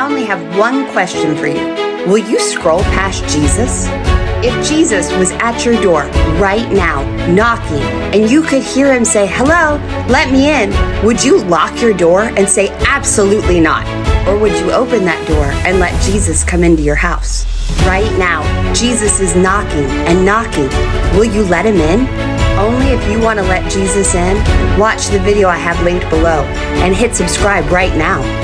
I only have one question for you. Will you scroll past Jesus? If Jesus was at your door right now, knocking, and you could hear him say, "Hello, let me in," would you lock your door and say, "Absolutely not"? Or would you open that door and let Jesus come into your house? Right now, Jesus is knocking and knocking. Will you let him in? Only if you want to let Jesus in, watch the video I have linked below and hit subscribe right now.